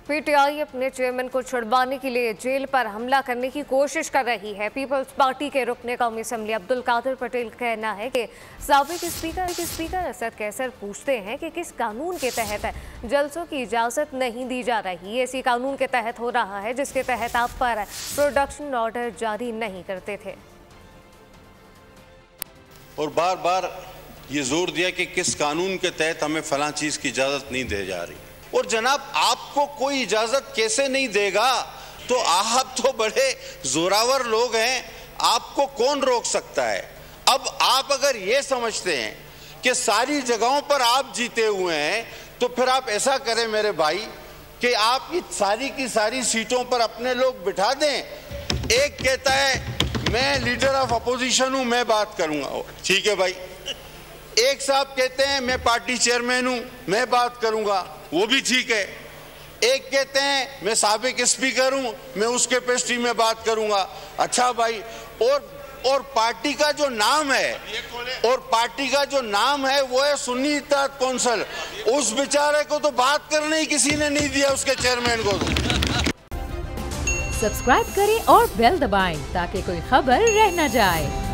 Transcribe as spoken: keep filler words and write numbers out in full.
PTI अपने chairman को छुड़वाने के लिए जेल पर हमला करने की कोशिश कर रही है। पीपल्स पार्टी के रुकने कौमी असम्बली अब्दुल कादिर पटेल का कहना है कि साबिक स्पीकर के स्पीकर असद कैसर पूछते हैं कि किस कानून के तहत जलसों की इजाज़त नहीं दी जा रही। इसी कानून के तहत हो रहा है जिसके तहत आप पर प्रोडक्शन ऑर्डर जारी नहीं करते थे। और बार बार ये जोर दिया कि किस कानून के तहत हमें फलां चीज की इजाजत नहीं दी जा रही। और जनाब, आपको कोई इजाजत कैसे नहीं देगा? तो आप तो बड़े जोरावर लोग हैं, आपको कौन रोक सकता है? अब आप अगर ये समझते हैं कि सारी जगहों पर आप जीते हुए हैं, तो फिर आप ऐसा करें मेरे भाई कि आप ये सारी की सारी सीटों पर अपने लोग बिठा दें। एक कहता है मैं लीडर ऑफ अपोजिशन हूं, मैं बात करूंगा, ठीक है भाई। एक साहब कहते हैं मैं पार्टी चेयरमैन हूं, मैं बात करूंगा, वो भी ठीक है। एक कहते हैं मैं साबिक स्पीकर हूं, मैं उस कैपेसिटी में बात करूंगा। अच्छा भाई, और और पार्टी का जो नाम है और पार्टी का जो नाम है वो है सुन्नी इत्तेहाद कौंसिल। उस बेचारे को तो बात करने ही किसी ने नहीं दिया, उसके चेयरमैन को। सब्सक्राइब करें और बेल दबाएं ताकि कोई खबर रह न जाए।